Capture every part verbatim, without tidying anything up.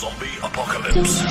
Zombie Apocalypse.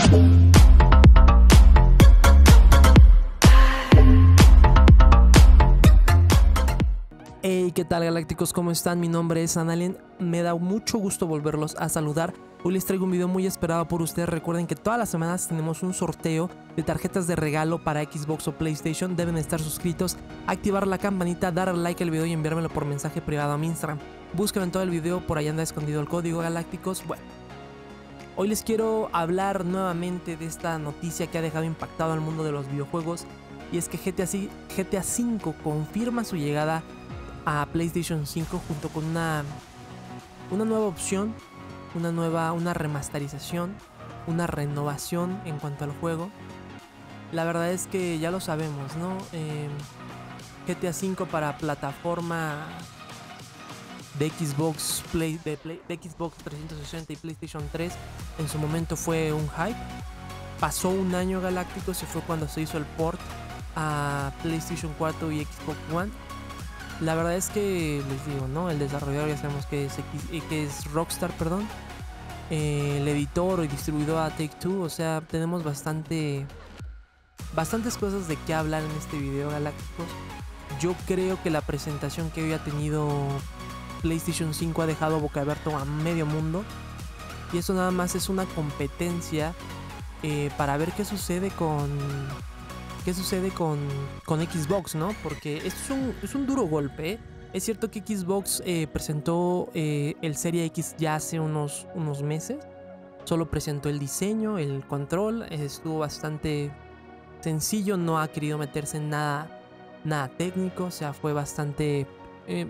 Hey, ¿qué tal, galácticos? ¿Cómo están? Mi nombre es Analien. Me da mucho gusto volverlos a saludar. Hoy les traigo un video muy esperado por ustedes. Recuerden que todas las semanas tenemos un sorteo de tarjetas de regalo para Xbox o PlayStation. Deben estar suscritos, activar la campanita, dar like al video y enviármelo por mensaje privado a mi Instagram. Búsquenlo en todo el video, por ahí anda escondido el código, galácticos. Bueno, hoy les quiero hablar nuevamente de esta noticia que ha dejado impactado al mundo de los videojuegos. Y es que G T A, G T A cinco confirma su llegada a PlayStation cinco junto con una, una nueva opción, una nueva, una remasterización, una renovación en cuanto al juego. La verdad es que ya lo sabemos, ¿no? Eh, G T A cinco para plataforma de Xbox Play, de, Play, de Xbox trescientos sesenta y PlayStation tres en su momento fue un hype. Pasó un año, galácticos, y fue cuando se hizo el port a PlayStation cuatro y Xbox One. La verdad es que les digo, ¿no? El desarrollador ya sabemos que es, X, que es Rockstar, perdón. Eh, el editor y distribuidor a Take-Two. O sea, tenemos bastante bastantes cosas de qué hablar en este video, galácticos. Yo creo que la presentación que hoy ha tenido PlayStation cinco ha dejado boca abierto a medio mundo. Y eso nada más es una competencia eh, para ver qué sucede con... ¿Qué sucede con, con Xbox, no? Porque esto es un, es un duro golpe, ¿eh? Es cierto que Xbox eh, presentó eh, el Serie X ya hace unos, unos meses. Solo presentó el diseño, el control. Estuvo bastante sencillo, no ha querido meterse en nada, nada técnico. O sea, fue bastante... Eh,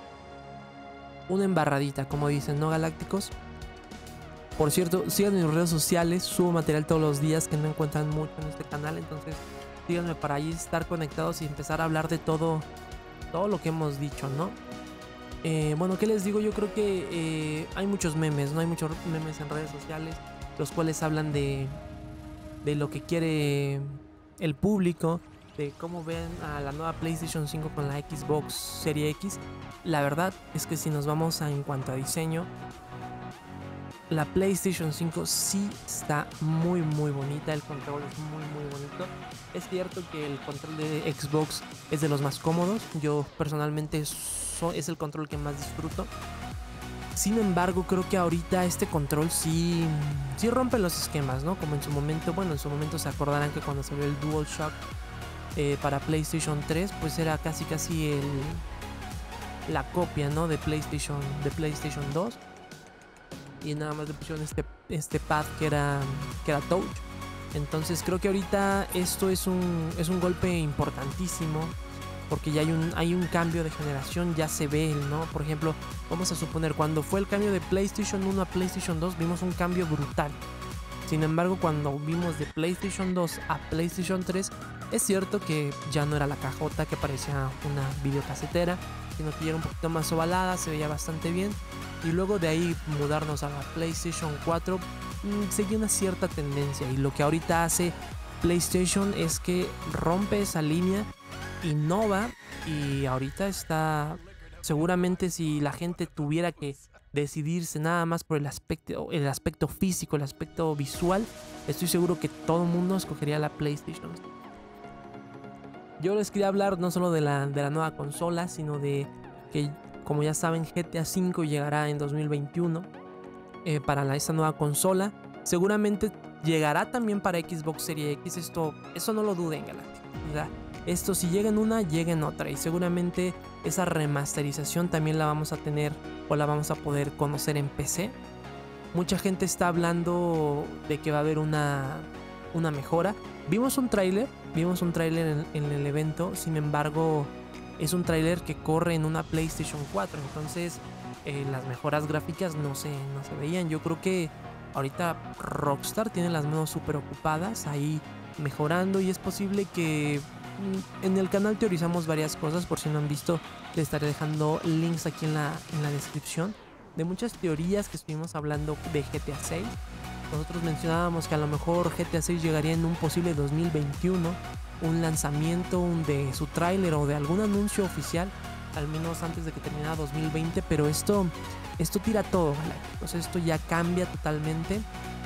una embarradita, como dicen, ¿no, galácticos? Por cierto, síganme en mis redes sociales. Subo material todos los días que no encuentran mucho en este canal. Entonces... díganme para ahí estar conectados y empezar a hablar de todo, todo lo que hemos dicho, ¿no? Eh, bueno, ¿qué les digo? Yo creo que eh, hay muchos memes, ¿no? Hay muchos memes en redes sociales, los cuales hablan de, de lo que quiere el público, de cómo ven a la nueva PlayStation cinco con la Xbox Serie X. La verdad es que si nos vamos a, en cuanto a diseño, la PlayStation cinco sí está muy muy bonita, el control es muy muy bonito. Es cierto que el control de Xbox es de los más cómodos, yo personalmente so, es el control que más disfruto. Sin embargo, creo que ahorita este control sí, sí rompe los esquemas, ¿no? Como en su momento, bueno, en su momento se acordarán que cuando salió el DualShock eh, para PlayStation tres, pues era casi casi el, la copia, ¿no? De PlayStation, de PlayStation dos. Y nada más le pusieron este, este pad que era, que era touch. Entonces creo que ahorita esto es un, es un golpe importantísimo, porque ya hay un, hay un cambio de generación, ya se ve, ¿no? Por ejemplo, vamos a suponer, cuando fue el cambio de PlayStation uno a PlayStation dos, vimos un cambio brutal. Sin embargo, cuando vimos de PlayStation dos a PlayStation tres, es cierto que ya no era la cajota que parecía una videocasetera, sino que ya era un poquito más ovalada, se veía bastante bien. Y luego de ahí mudarnos a la PlayStation cuatro, mmm, seguía una cierta tendencia. Y lo que ahorita hace PlayStation es que rompe esa línea, innova, y ahorita está... Seguramente si la gente tuviera que decidirse nada más por el aspecto, el aspecto físico, el aspecto visual, estoy seguro que todo el mundo escogería la PlayStation. Yo les quería hablar no solo de la, de la nueva consola, sino de que, como ya saben, G T A cinco llegará en dos mil veintiuno eh, para la, esta nueva consola. Seguramente llegará también para Xbox Series X. Esto, eso no lo duden, galácticos. O sea, esto si llega en una, llega en otra. Y seguramente esa remasterización también la vamos a tener o la vamos a poder conocer en P C. Mucha gente está hablando de que va a haber una, una mejora. Vimos un tráiler, vimos un tráiler en, en el evento. Sin embargo, es un tráiler que corre en una PlayStation cuatro. Entonces eh, las mejoras gráficas no se, no se veían. Yo creo que ahorita Rockstar tiene las manos súper ocupadas ahí mejorando. Y es posible que en el canal teorizamos varias cosas. Por si no han visto, les estaré dejando links aquí en la, en la descripción de muchas teorías que estuvimos hablando de G T A seis. Nosotros mencionábamos que a lo mejor G T A seis llegaría en un posible dos mil veintiuno, un lanzamiento un de su tráiler o de algún anuncio oficial, al menos antes de que terminara dos mil veinte. Pero esto, esto tira todo, galácticos. Esto ya cambia totalmente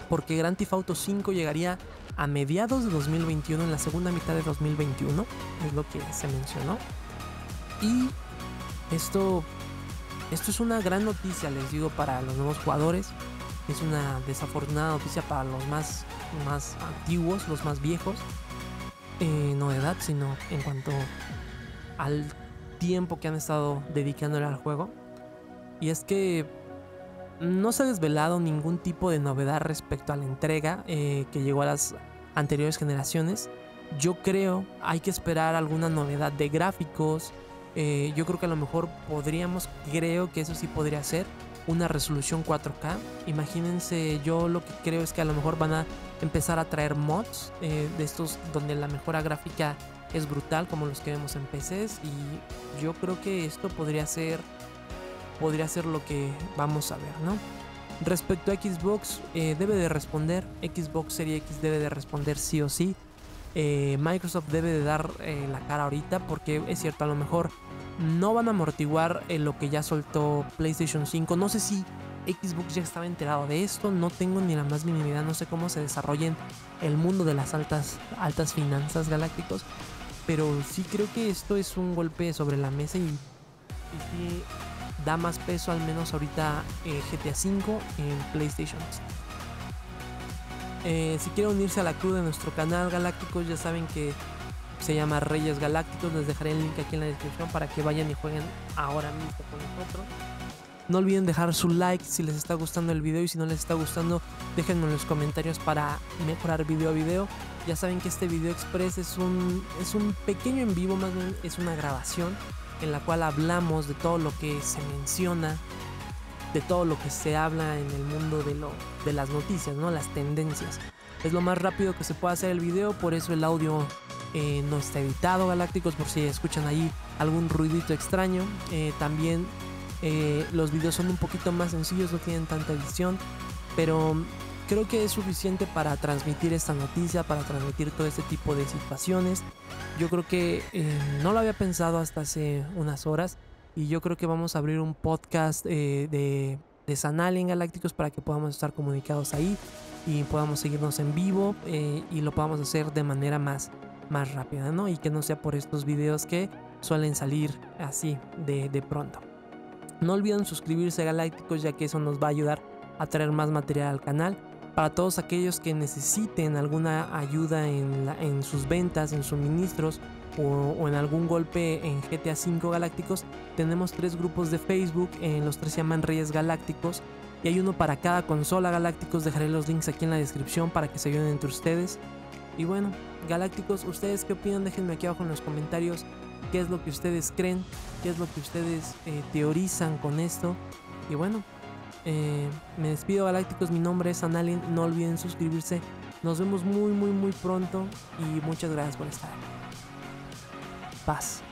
porque Grand Theft Auto cinco llegaría a mediados de dos mil veintiuno, en la segunda mitad de dos mil veintiuno, es lo que se mencionó. Y esto, esto es una gran noticia, les digo, para los nuevos jugadores. Es una desafortunada noticia para los más, más antiguos, los más viejos. Eh, no de edad, sino en cuanto al tiempo que han estado dedicándole al juego. Y es que no se ha desvelado ningún tipo de novedad respecto a la entrega eh, que llegó a las anteriores generaciones. Yo creo hay que esperar alguna novedad de gráficos. Eh, yo creo que a lo mejor podríamos, creo que eso sí podría ser una resolución cuatro K. Imagínense, yo lo que creo es que a lo mejor van a empezar a traer mods eh, de estos donde la mejora gráfica es brutal, como los que vemos en P Cs, y yo creo que esto podría ser podría ser lo que vamos a ver, ¿no? Respecto a Xbox, eh, debe de responder, Xbox Series X debe de responder sí o sí. eh, Microsoft debe de dar eh, la cara ahorita, porque es cierto, a lo mejor no van a amortiguar eh, lo que ya soltó PlayStation cinco. No sé si Xbox ya estaba enterado de esto, no tengo ni la más mínima idea, no sé cómo se desarrolla en el mundo de las altas, altas finanzas, Galácticos, pero sí creo que esto es un golpe sobre la mesa y, y sí da más peso, al menos ahorita, eh, G T A cinco en PlayStation. Eh, si quieren unirse a la crew de nuestro canal, Galácticos, ya saben que se llama Reyes Galácticos. Les dejaré el link aquí en la descripción para que vayan y jueguen ahora mismo con nosotros. No olviden dejar su like si les está gustando el video, y si no les está gustando, déjenme en los comentarios para mejorar video a video. Ya saben que este video express es un, es un pequeño en vivo, más bien es una grabación en la cual hablamos de todo lo que se menciona, de todo lo que se habla en el mundo de, lo, de las noticias, ¿no? Las tendencias. Es lo más rápido que se puede hacer el video, por eso el audio eh, no está editado, Galácticos, por si escuchan ahí algún ruidito extraño. Eh, también eh, los videos son un poquito más sencillos, no tienen tanta edición, pero creo que es suficiente para transmitir esta noticia, para transmitir todo este tipo de situaciones. Yo creo que eh, no lo había pensado hasta hace unas horas, y yo creo que vamos a abrir un podcast eh, de, de Sanalien, Galácticos, para que podamos estar comunicados ahí y podamos seguirnos en vivo eh, y lo podamos hacer de manera más, más rápida, ¿no? Y que no sea por estos videos que suelen salir así de, de pronto. No olviden suscribirse, Galácticos, ya que eso nos va a ayudar a traer más material al canal. Para todos aquellos que necesiten alguna ayuda en, la, en sus ventas, en suministros o, o en algún golpe en G T A cinco, Galácticos, tenemos tres grupos de Facebook, eh, los tres se llaman Reyes Galácticos, y hay uno para cada consola, Galácticos. Dejaré los links aquí en la descripción para que se ayuden entre ustedes. Y bueno, Galácticos, ¿ustedes qué opinan? Déjenme aquí abajo en los comentarios qué es lo que ustedes creen, qué es lo que ustedes eh, teorizan con esto. Y bueno, Eh, me despido, Galácticos, mi nombre es Sanalien, no olviden suscribirse, nos vemos muy muy muy pronto y muchas gracias por estar. Paz.